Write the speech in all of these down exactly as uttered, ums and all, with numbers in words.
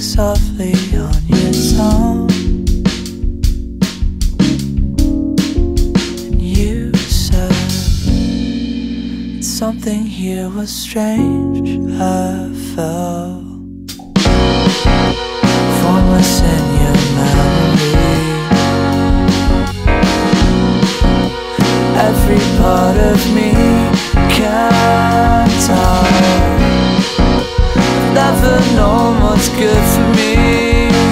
softly on your tongue, and you said that something here was strange. I felt formless in your memory. Every part of me can't tell. Never known what's good for me.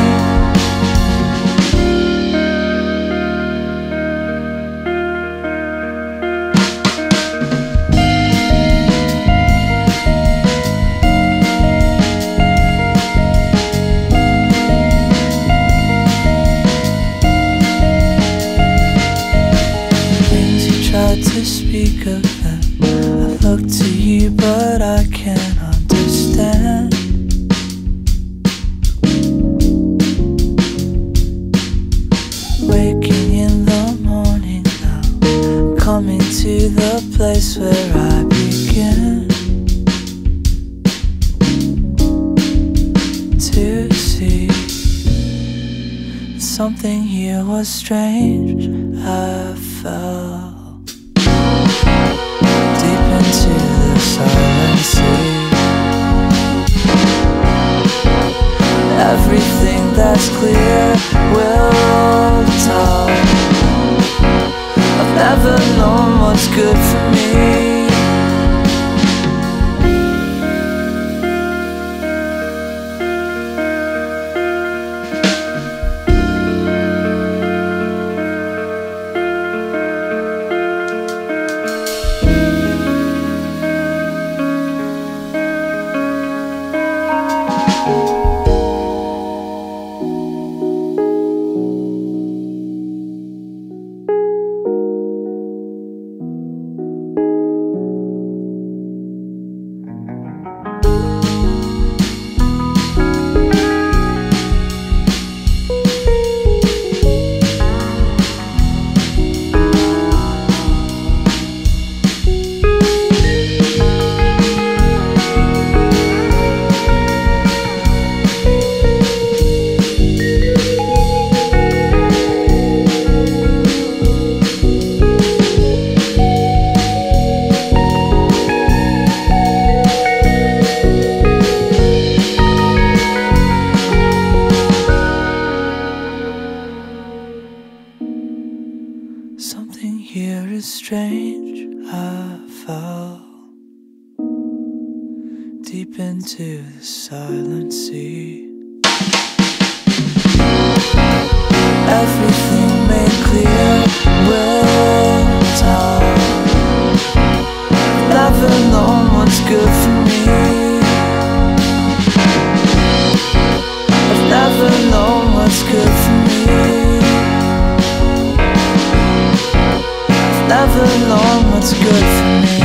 Things you tried to speak of them, I look to you but I can't understand. Waking in the morning now, coming to the place where I begin to see something here was strange. I fell deep into the silent sea. Everything that's clear will tell. I've never known what's good for me. Something here is strange. I fell deep into the silent sea. Everything made clear will tell. Never known what's good for me. I've never known what's good for me. Never known what's good for me.